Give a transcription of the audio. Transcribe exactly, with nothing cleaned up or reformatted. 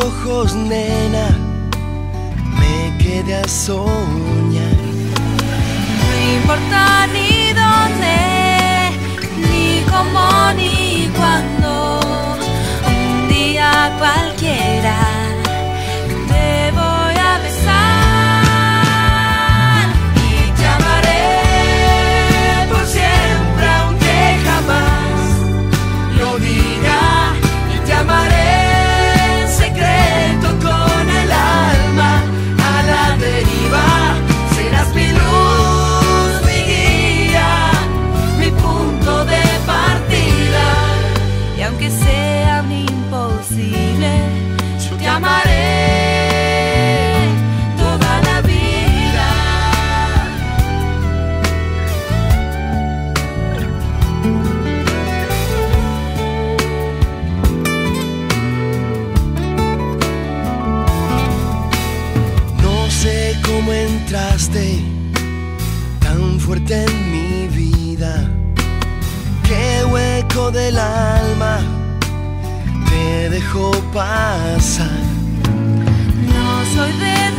ojos, nena, me quedé a soñar. No importa ni dónde, ni cómo, ni cuándo, un día cualquiera te voy a besar y te amaré por siempre, aunque jamás lo diga, y te amaré en secreto con el alma a la deriva. Serás mi luz, mi guía, mi punto de partida, y aunque sea un imposible, yo te amaré toda la vida. No sé cómo entraste tan fuerte en mi vida, qué hueco del alma te dejó pasar. No soy de